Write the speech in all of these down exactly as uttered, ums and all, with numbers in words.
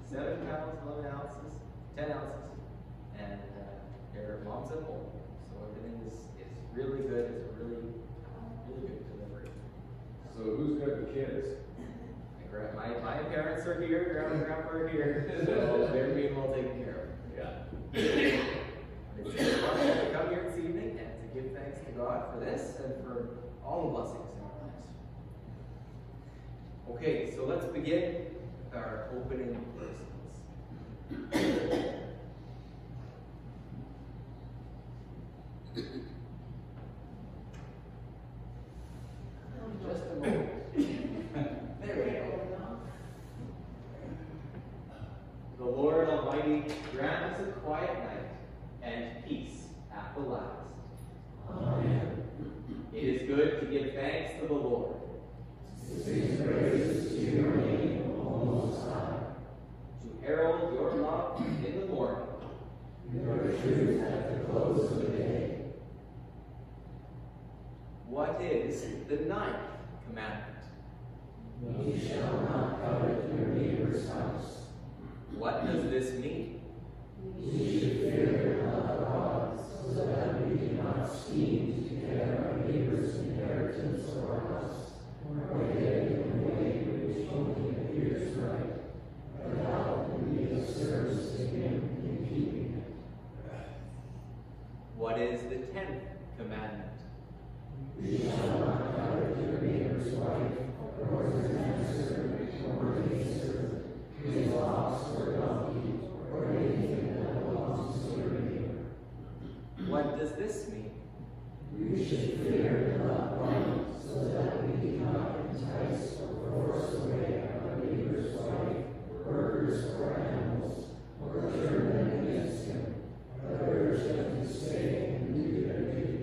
seven pounds, eleven ounces, ten ounces, and uh, your mom's at home. So everything is, is really good. It's a really, really good delivery. So who's got the kids? My, my parents are here, grandma and grandpa are here, so they're being well taken care of. Yeah. It's a pleasure to come here this evening and to give thanks to God for this and for all the blessings in our lives. Okay, so let's begin with our opening verses. Just a moment. There we go. The Lord Almighty grant us a quiet night and peace at the last. Amen. It is good to give thanks to the Lord. To sing praises to your name, O Most High. To herald your love in the morning. Your truth at the close of the day. What is the ninth commandment? You shall not covet your neighbor's house. What does this mean? We should fear not God, so that we do not scheme to get our neighbor's inheritance or house, or get in a way which only appears right, but how can be of service to him in keeping it. What is the tenth commandment? You shall not covet your neighbor's wife, or his manservant, or his servant, his ox or donkey, or anything that belongs to your neighbor. What does this mean? We should fear and not wrong, so that we do not entice or force away our neighbor's wife, workers, or animals, or turn them against him, but urge them to stay and do their duty.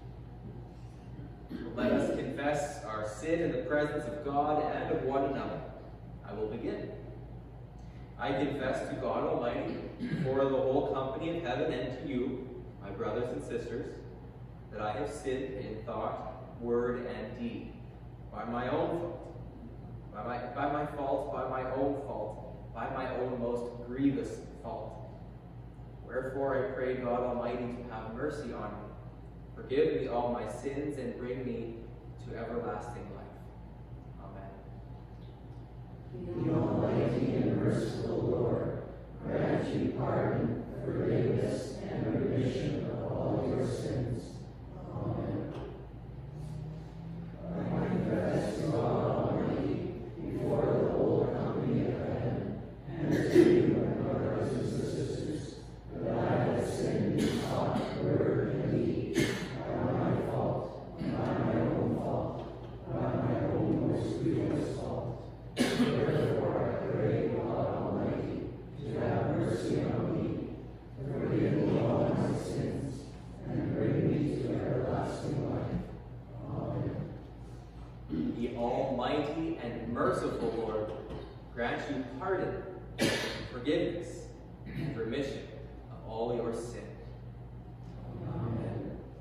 Let us confess our sin in the presence of God and of one another. I will begin. I confess to God Almighty, before the whole company of heaven and to you, my brothers and sisters, that I have sinned in thought, word, and deed, by my own fault, by my, by my fault, by my own fault, by my own most grievous fault. Wherefore I pray God Almighty to have mercy on me, forgive me all my sins, and bring me to everlasting life. Amen. The Almighty and merciful Lord, grant you pardon, forgiveness, and remission of all your sins. Amen. I confess to God Almighty, before the whole company of heaven, and to you, my brothers and sisters, that I have sinned in thought, word, and deed, by my fault, by my own fault, by my own most grievous fault. Therefore I pray God Almighty to have mercy on me, forgive me all my sins, and bring me to everlasting life. Amen. The Almighty and merciful Lord grant you pardon, forgiveness, and remission of all your sin. Amen.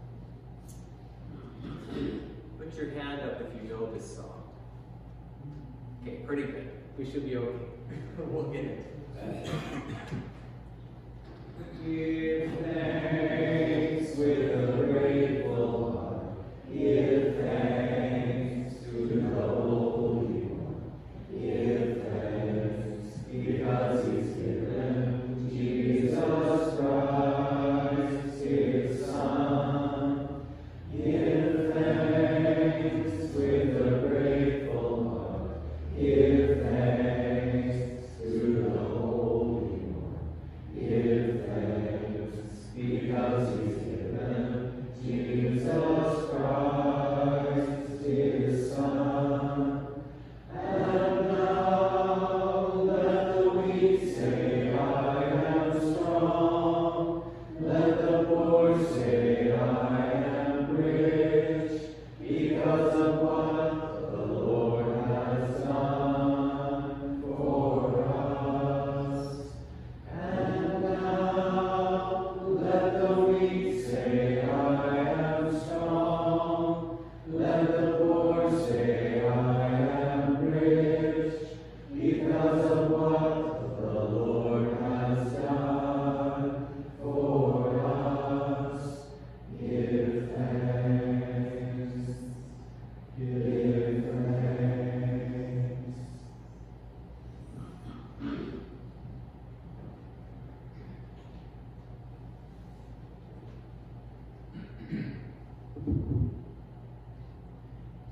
Put your hand up if you know this song. Okay, pretty good. We should be okay. We'll get it. Give thanks with a grateful heart. Give thanks to the Holy One. Give thanks because He's given Jesus Christ, His Son. Give thanks with a grateful heart. Give thanks to the Holy One. Give thanks because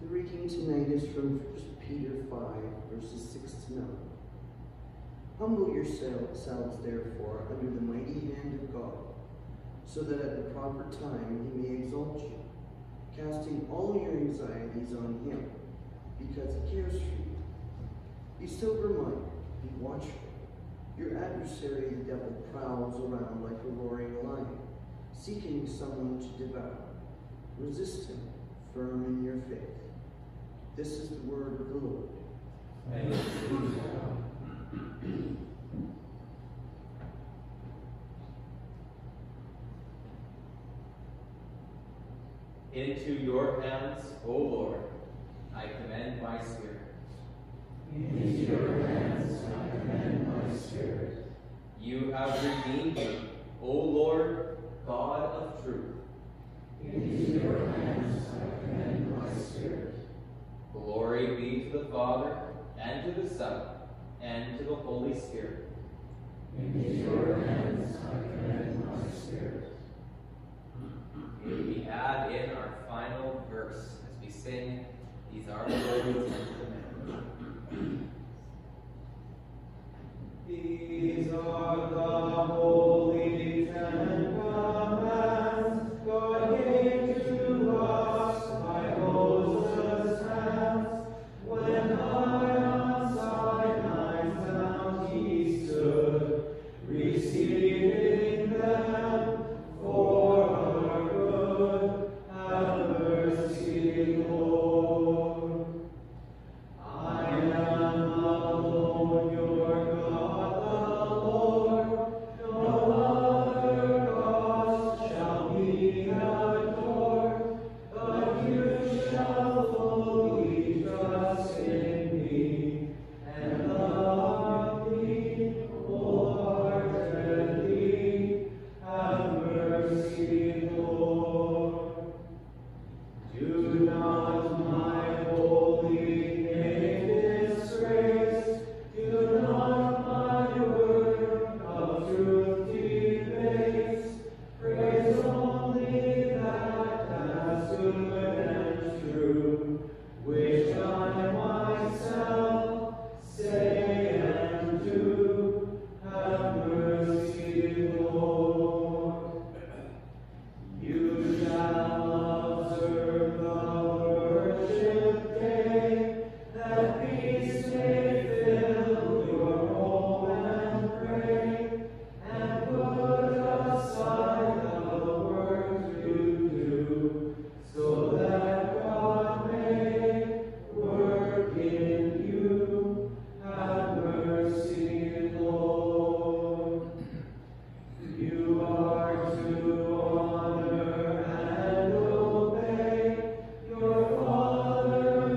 The reading tonight is from First Peter five, verses six to nine. Humble yourselves, therefore, under the mighty hand of God, so that at the proper time he may exalt you, casting all your anxieties on him, because he cares for you. Be sober-minded, be watchful. Your adversary, the devil, prowls around like a roaring lion, seeking someone to devour. Resist him, firm in your faith. This is the word of the Lord. Thanks be to God. Into your hands, O Lord, I commend my spirit. Into your hands I commend my spirit. You have redeemed me, O Lord, God of truth. Into your hands I commend my spirit. Glory be to the Father, and to the Son, and to the Holy Spirit. Into your hands I commend my spirit. We add in our final verse as we sing, these are the holy Ten Commandments. These are the holy Ten Commandments God gave to us by Moses' hands, when high on Sinai's mount he stood, receiving them for our good. Have mercy, Lord. I am alone, your God, the Lord. No other gods shall be adored, but you shall fully trust in me, and love me wholeheartedly. Have mercy, Lord. Do not my holy name disgrace. Do not my word of truth debase. Praise only that that's good and true, which I myself say and do. Have mercy, Lord. You shall observe the worship day, that peace may fill your home and pray, and put aside the work you do, so that God may work in you. Have mercy, Lord. You are to honor and obey your father,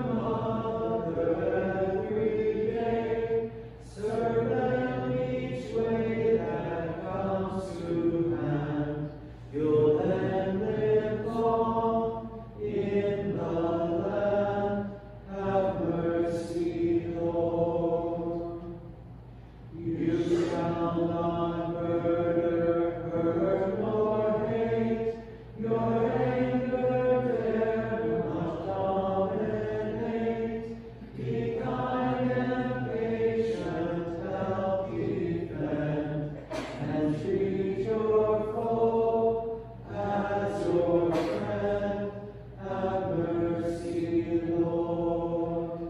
mother every day. Serve them each way that comes to hand. You'll then live long in the land. Have mercy, Lord. You shall not murder, hurt, nor hate. Your anger dare not dominate. Be kind and patient, help defend, and treat your foe as your friend. Have mercy, Lord.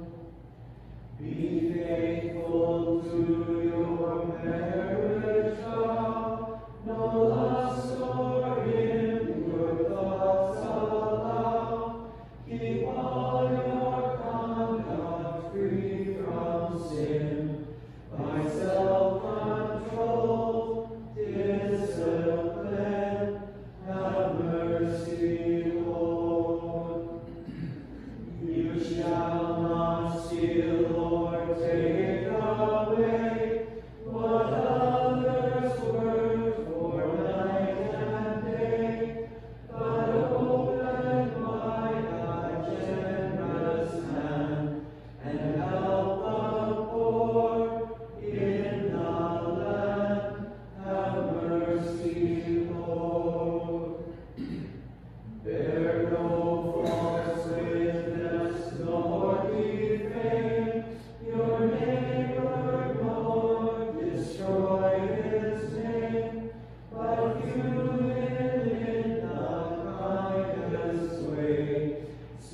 Be faithful to your marriage vow. No lust or impure thoughts allow. Keep all your conduct free from sin, by self-control, discipline. Have mercy, Lord. You shall not steal or take away what others work for night and day, but open my digest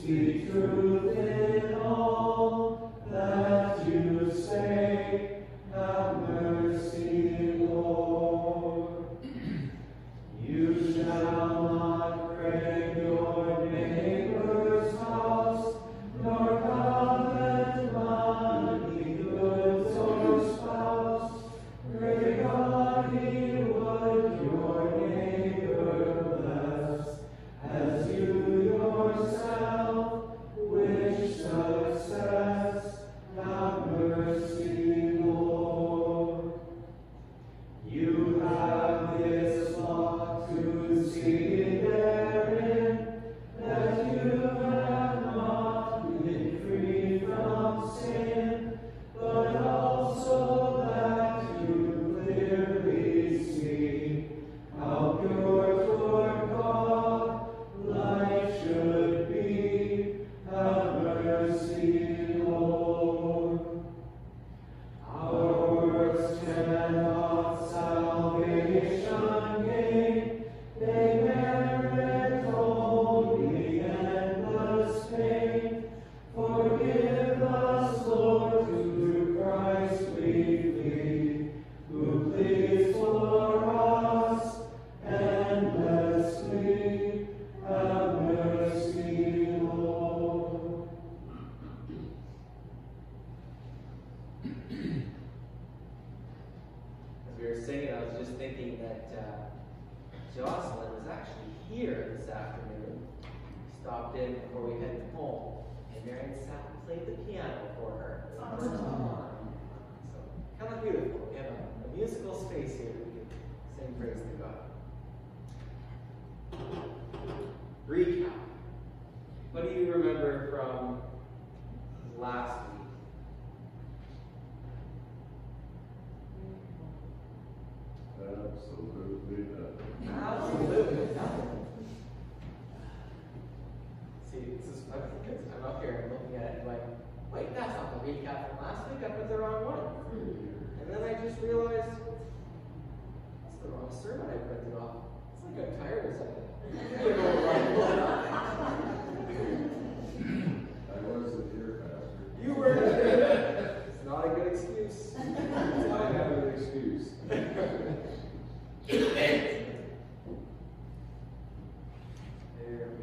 Speak truth in all that you say. Have mercy, Lord. You shall not crave your neighbor's house, nor covet money, goods, or spouse. Pray God he would your neighbor bless, as you yourself wish success. Have mercy, Lord. You have this flock to see therein, that you have not been free from sin, but also that you clearly see how pure toward God life should be. Have mercy, Lord. Our works cannot salvation gain, they merit only endless pain. Forgive us, Lord, through Christ we plead, who pleads for us endlessly. Have mercy, Lord. As we were singing, I was just thinking that uh, Jocelyn was actually here this afternoon. Stopped in before we headed home, and Marion sat and played the piano for her. So, kind of beautiful. We have a, a musical space here that we can sing praise to God. Recap. What do you remember from last week? Absolutely nothing. Absolutely nothing. See, this is funny because I'm up here and looking at it and like, wait, that's not the recap from last week. I put the wrong one. And then I just realized that's the wrong sermon I printed off. It's like I'm tired or something. I'm gonna go run and pull it up. I wasn't here, Pastor. You were there. It's not a good excuse. I have an excuse. There we go.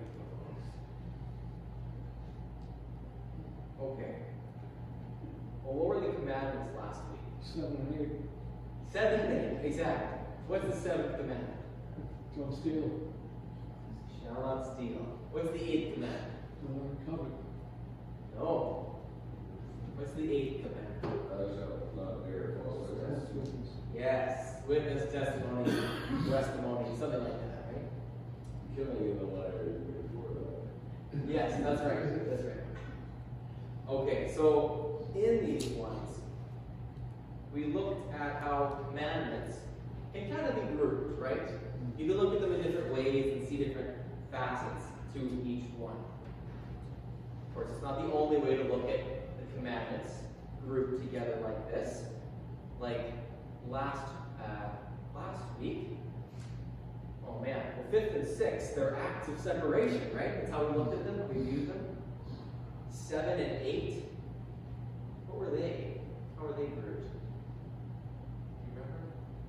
Okay. Well, what were the commandments last week? Seven and eight. Seven and eight, exactly. What's the seventh commandment? Don't steal. Shall not steal. What's the eighth commandment? Don't covet. No. What's the eighth commandment? Thou shalt not bear false False witness. witness. Yes. Witness, testimony, testimony, something like that, right? Killing in the liar is before that. Yes, that's right. That's right. Okay, so in these ones, we looked at how commandments can kind of be grouped, right? You can look at them in different ways and see different facets to each one. Of course, it's not the only way to look at the commandments grouped together like this. Like last uh, last week, oh man, well, fifth and sixth, they're acts of separation, right? That's how we looked at them, we viewed them. Seven and eight, what were they? How were they grouped? Do you remember?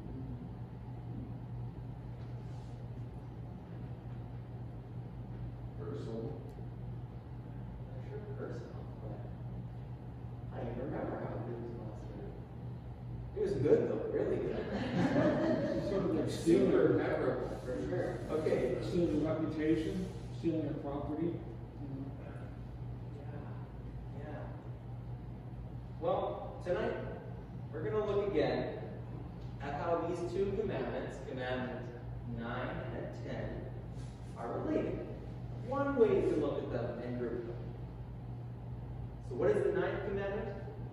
Personal. I'm sure personal, but I don't even remember how it was last week. It was good though, really good. Sort of like Super stealing, memorable, for sure. Okay. stealing a reputation, stealing a property. Yeah. Yeah. Well, tonight we're going to look again at how these two commandments, commandment nine and ten, are related. One way to look at them and group them. So what is the ninth commandment?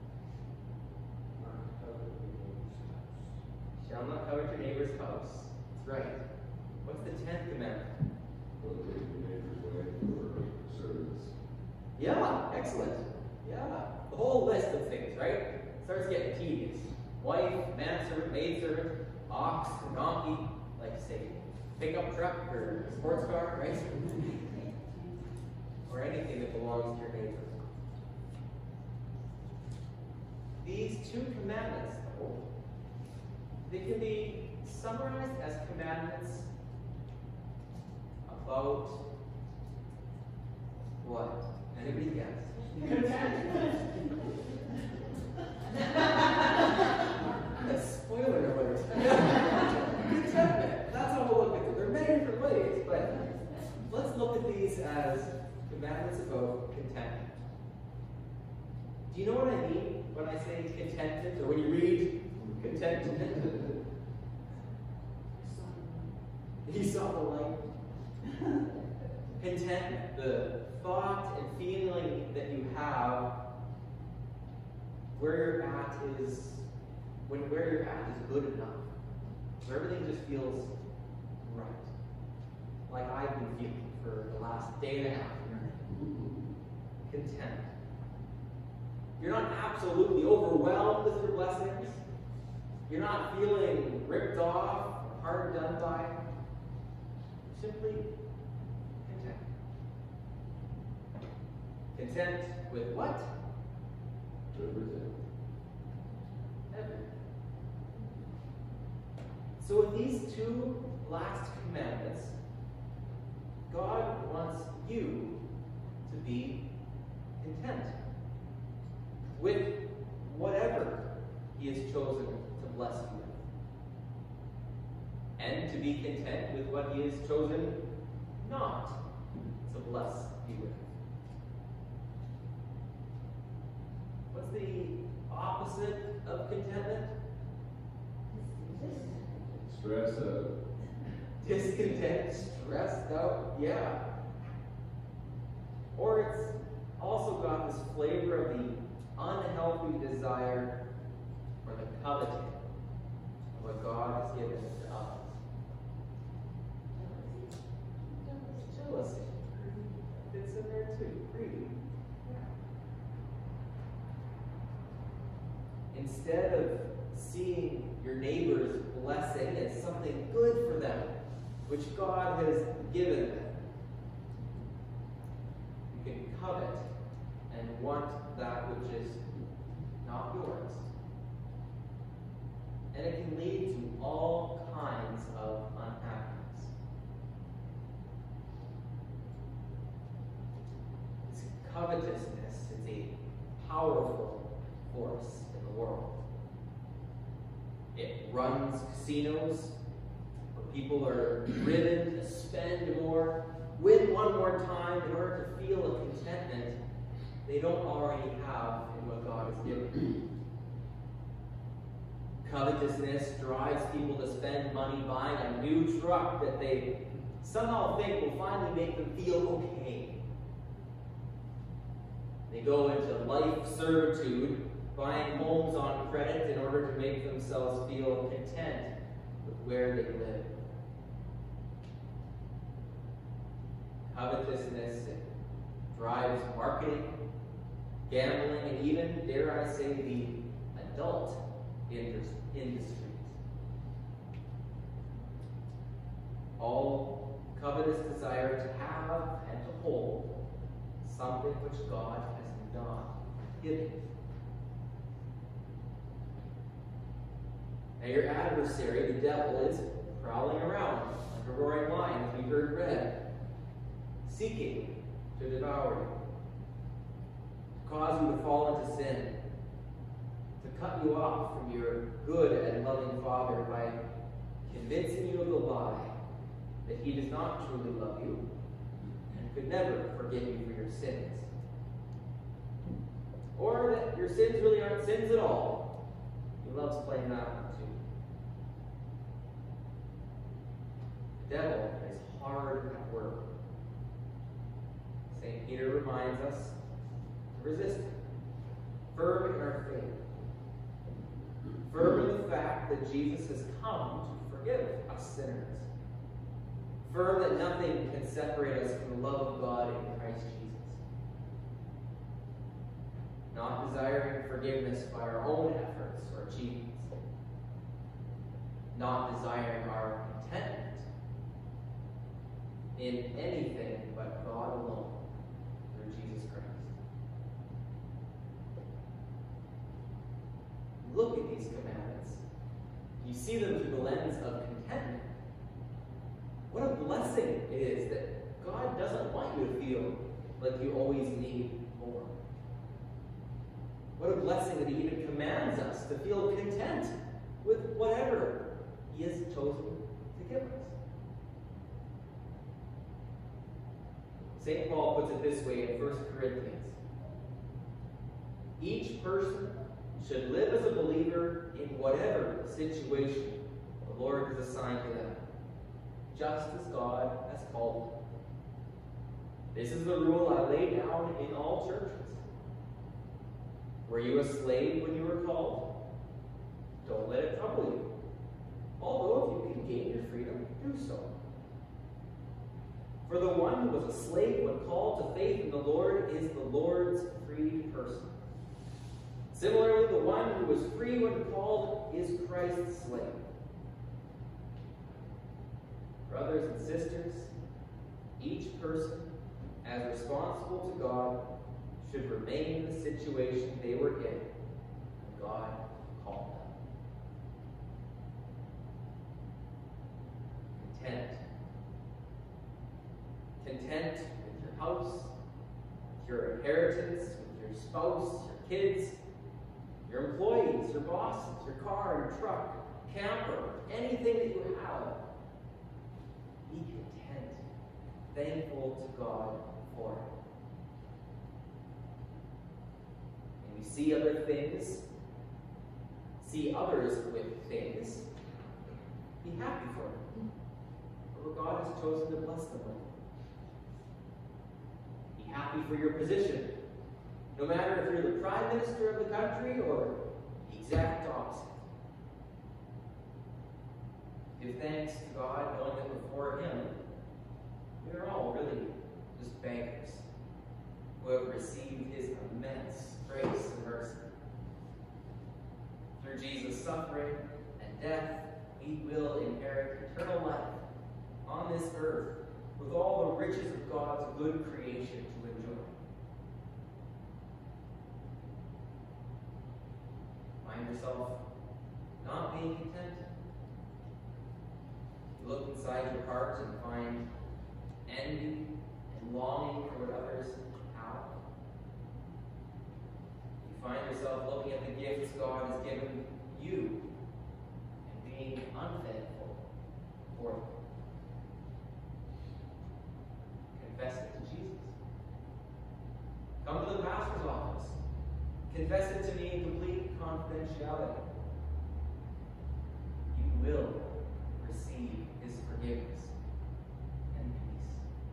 Shall not covet your neighbor's house. That's right. What's the tenth commandment? Don't take your neighbor's wife for servants. Yeah, excellent. Yeah. The whole list of things, right? It starts getting tedious. Wife, manservant, maidservant, ox, donkey, like say, pickup truck or sports car, right? Or or anything that belongs to your neighbor. These two commandments, though, they can be summarized as commandments about what? Anybody guess? A spoiler alert. Contentment. That's how we'll look at them. There are many different ways, but let's look at these as commandments about contentment. Do you know what I mean when I say contentment, or when you read contentment? You saw the light. Contentment, the thought and feeling that you have where you're at is, when where you're at is good enough. Where everything just feels right. Like I've been feeling for the last day and a half. Content. You're not absolutely overwhelmed with your blessings. You're not feeling ripped off or hard done by. You're simply content. Content with what? Everything. Everything. So with these two last commandments, God wants you to be content with whatever He has chosen to bless you with. And to be content with what He has chosen not to bless you with. What's the opposite of contentment? Stress out. Discontent, stressed out, yeah. Or it's also got this flavor of the unhealthy desire or the coveting of what God has given to us. Jealousy. It's in there too. Greed. Instead of seeing your neighbor's blessing as something good for them, which God has given them, you can covet and want that which is not yours. And it can lead to all kinds of unhappiness. This covetousness is a powerful force in the world. It runs casinos where people are driven to spend more, win one more time in order to feel a contentment they don't already have in what God has given. Covetousness drives people to spend money buying a new truck that they somehow think will finally make them feel okay. They go into life servitude, buying homes on credit in order to make themselves feel content with where they live. Covetousness drives marketing, gambling, and even, dare I say, the adult industries. All covetous desire to have and to hold something which God has not given. Now your adversary, the devil, is prowling around like a roaring lion, as we heard read, seeking to devour you, to cause you to fall into sin, to cut you off from your good and loving Father by convincing you of the lie that He does not truly love you and could never forgive you for your sins. Or that your sins really aren't sins at all. He loves playing that one too. The devil is hard at work. Saint Peter reminds us to resist him, firm in our faith, firm in the fact that Jesus has come to forgive us sinners, firm that nothing can separate us from the love of God in Christ Jesus, not desiring forgiveness by our own efforts or achievements, not desiring our contentment in anything but God alone, look at these commandments, you see them through the lens of contentment. What a blessing it is that God doesn't want you to feel like you always need more. What a blessing that He even commands us to feel content with whatever He has chosen to give us. Saint Paul puts it this way in First Corinthians. Each person should live as a believer in whatever situation the Lord has assigned to them, just as God has called them. This is the rule I lay down in all churches. Were you a slave when you were called? Don't let it trouble you. Although if you can gain your freedom, do so. For the one who was a slave when called to faith in the Lord is the Lord's freed person. Similarly, the one who was free when called is Christ's slave. Brothers and sisters, each person, as responsible to God, should remain in the situation they were in when God called them. Content. Content with your house, with your inheritance, with your spouse, your kids, your employees, your bosses, your car, your truck, camper, anything that you have. Be content, thankful to God for it. And you see other things, see others with things, be happy for them, for what God has chosen to bless them with. Be happy for your position, no matter if you're the Prime Minister of the country or the exact opposite. Give thanks to God, knowing that before Him, we are all really just beggars who have received His immense grace and mercy. Through Jesus' suffering and death, we will inherit eternal life on this earth with all the riches of God's good creation to enjoy. Find yourself not being content? You look inside your heart and find envy and longing for what others have. You find yourself looking at the gifts God has given you and being unthankful for them. Confess it to Jesus. Come to the pastor's office. Confess it to me in complete confidentiality. You will receive His forgiveness and peace.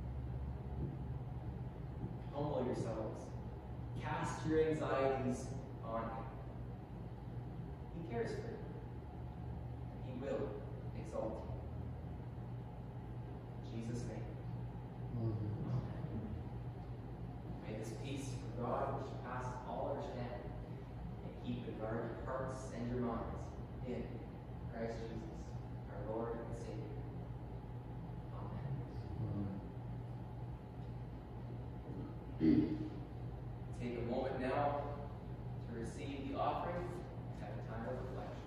Humble yourselves. Cast your anxieties on Him. He cares for you. And He will exalt you. In Jesus' name. Amen. May this peace from God, which passes all understanding, and keep and guard your hearts and your minds in Christ Jesus, our Lord and Savior. Amen. Take a moment now to receive the offering and have a time of reflection.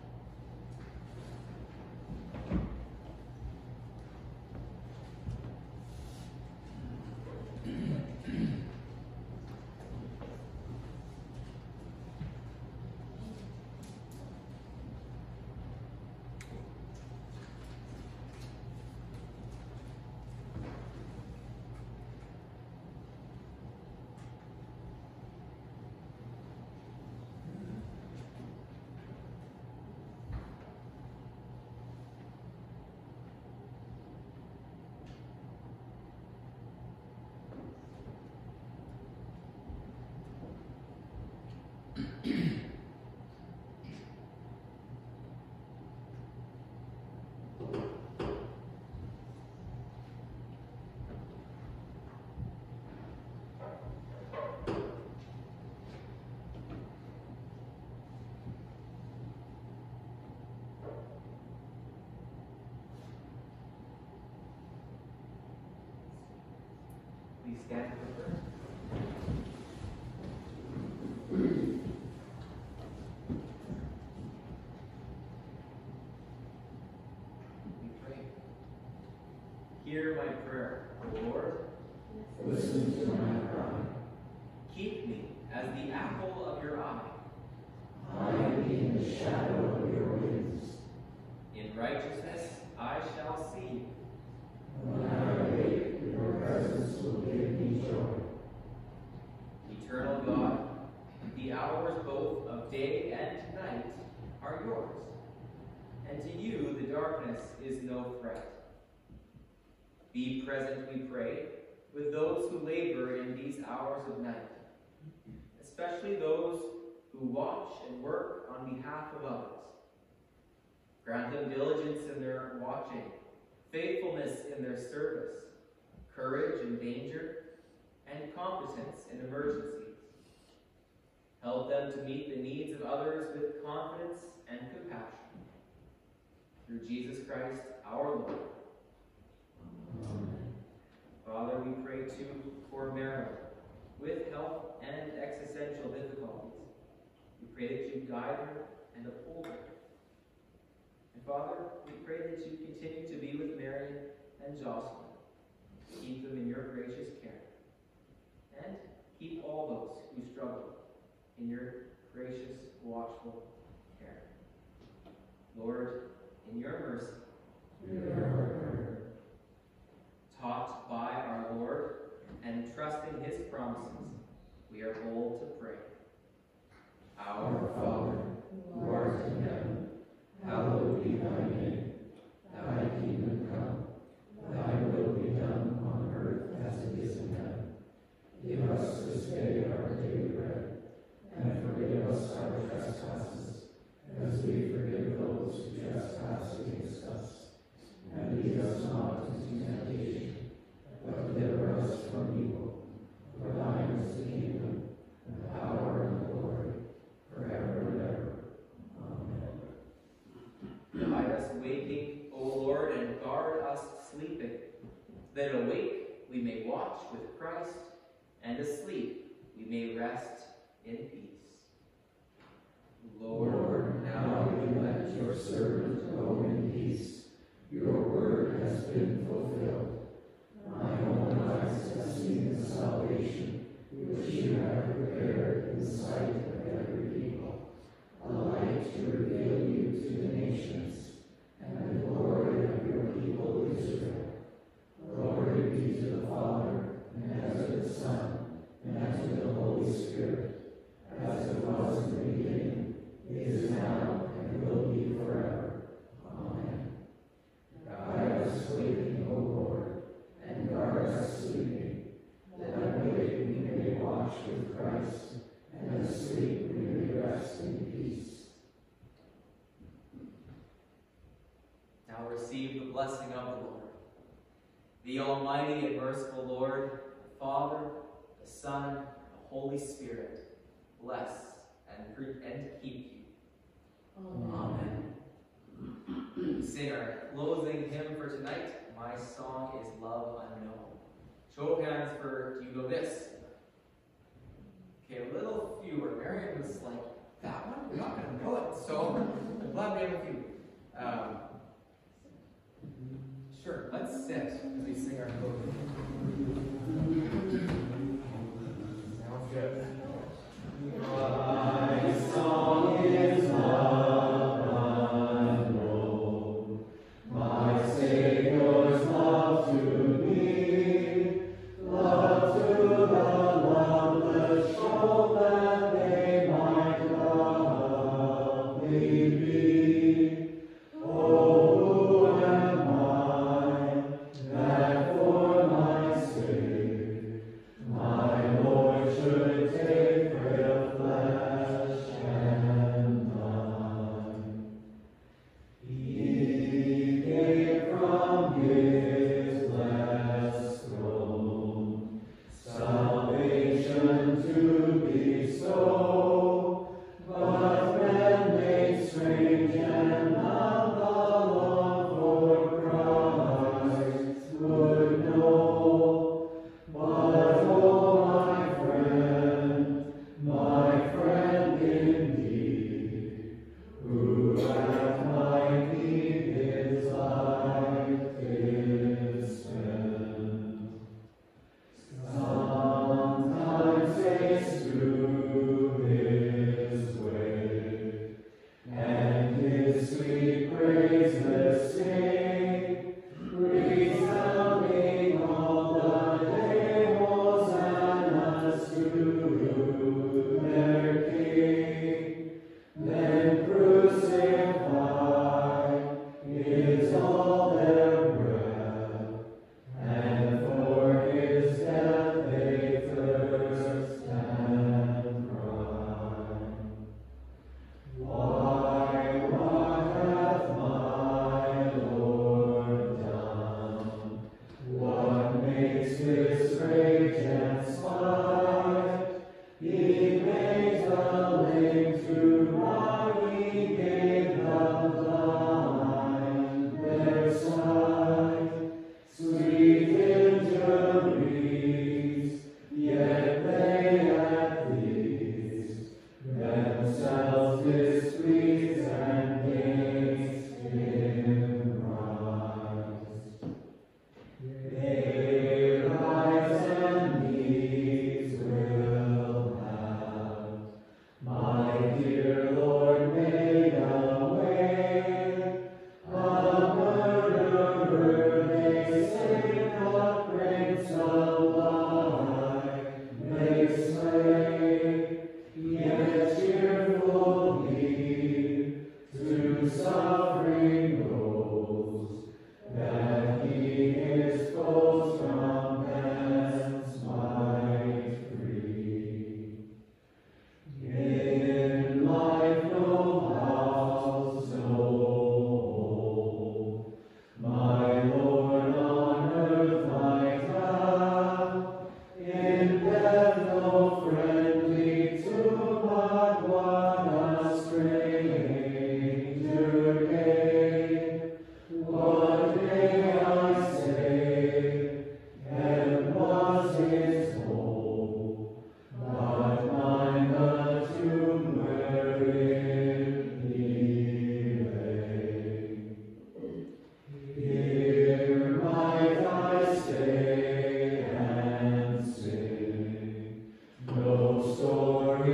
Please stand for prayer. me as the apple of your eye. Hide me in the shadow of your wings. In righteousness I shall see. When I awake, your presence will give me joy. Eternal God, the hours both of day and night are yours, and to you the darkness is no threat. Be present, we pray, with those who labor in these hours of night, especially those who watch and work on behalf of others. Grant them diligence in their watching, faithfulness in their service, courage in danger, and competence in emergencies. Help them to meet the needs of others with confidence and compassion. Through Jesus Christ, our Lord. Amen. Father, we pray too for Marilyn with health and existential difficulties. We pray that you guide her and uphold her. And Father, we pray that you continue to be with Marion and Jocelyn. Keep them in your gracious care. And keep all those who struggle in your gracious, watchful care. Lord, in your mercy, Hear our prayer. taught by our Lord and trusting his promises, we are bold to pray. Our Father, who art in heaven, hallowed be thy name. Thy kingdom come, thy will be done on earth as it is in heaven. Give us this day our daily bread, and forgive us our trespasses, as we forgive those who trespass against us. And lead us not into temptation, but deliver us from evil. For thine is the kingdom, and the power, and the glory, forever and ever. Amen. Guide us waking, O Lord, and guard us sleeping, that awake we may watch with Christ, and asleep we may rest in peace. Lord, Lord, now you let your servant go in peace. Your word has been fulfilled. My own eyes have seen the salvation which you have prepared in the sight of every people, a light to reveal you to the nations, and the glory of your people Israel. Glory be to the Father, and to the Son, and to the Holy Spirit, as it was in the beginning, is now, and will be forever. Amen. Guide us waking, O Lord, and guard us sleeping, that awake we may watch with Christ, and asleep we may rest in peace. now receive the blessing of the Lord. The Almighty and merciful Lord, the Father, the Son, and the Holy Spirit, bless and, and keep you. Amen. We sing our closing hymn for tonight. My song is Love Unknown. Show of hands for, do you know this? Okay, a little fewer. Marion was like, that one? We're not going to know it. So, I'm glad we have a few. Um, sure, let's sit as we sing our closing hymn. Sounds good. My song is love unknown, my Savior's love to me, love to the loveless soul that they might love me be. Oh, who am I that for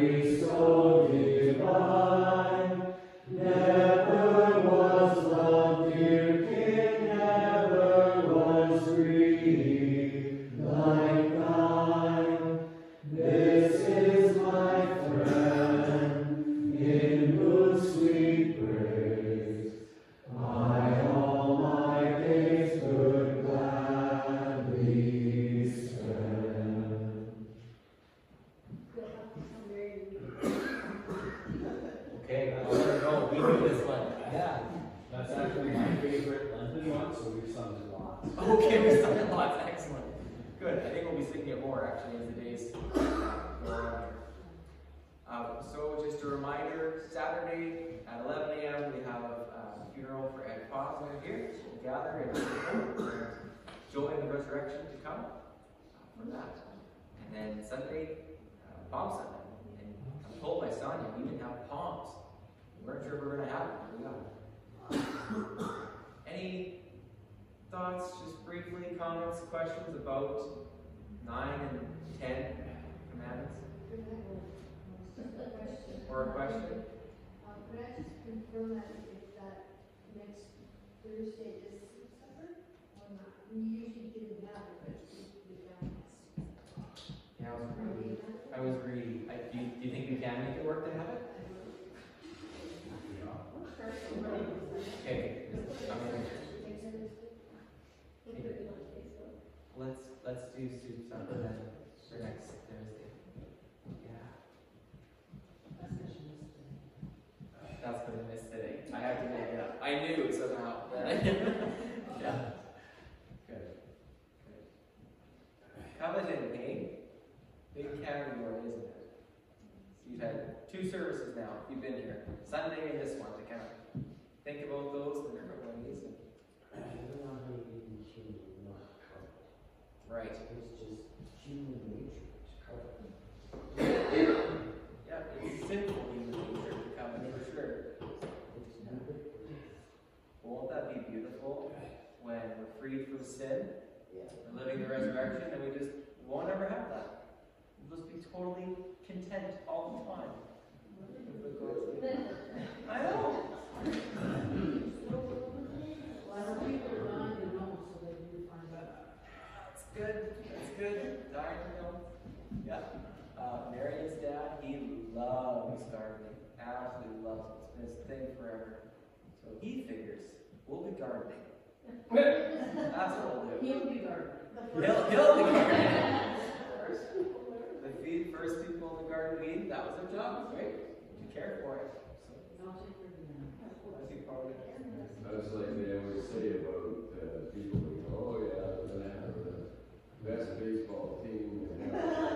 Okay, I'll let her know. We do this one. Yeah, that's actually my favorite Lenten one, so we've sung it lots. Okay, we sung it lots. Excellent. Good. I think we'll be singing it more actually as the days go on. Um, so just a reminder, Saturday at eleven a m we have a funeral for Ed Posner here. We'll gather and join the resurrection to come uh, for that. And then Sunday, uh, Palm Sunday. And I told my son, we didn't have palms. We weren't sure if we were going to have them. We got them. Any thoughts, just briefly, comments, questions about nine and ten commandments? Or a question? Um, could I just confirm that if that next Thursday is supper or not? We usually didn't have it, but we found this. Yeah, I was greedy. I was greedy. I, do, you, do you think we can make it work to have it? Okay. I mean, let's let's do soup supper then for next Thursday. Yeah. That's what I missed today. I have to make it up. I knew somehow. Yeah. Good. Good. Covenant, hey? Big category, isn't it? So you've had two services now. You've been here. Sunday and this one to kind of think about those in different ways. And right. It's just human nature. It's covered. Yeah, it's sinful human nature to come in for sure. Won't that be beautiful when we're freed from sin? Yeah. We're living the resurrection and we just won't ever have that. We'll just be totally content all the time. I know. That's good. That's good. Dying to know. Yeah. Uh, Marion's dad, he loves gardening. Absolutely loves it. It's been his thing forever. So he figures we'll be gardening. That's what we'll do. He'll be gardening. He'll, he'll be gardening. The feed, first people in the garden weed, that was their job, right? To care for it. So, I think probably. That's like they always say about uh, people who go, oh yeah, we're going to have the best baseball team. And have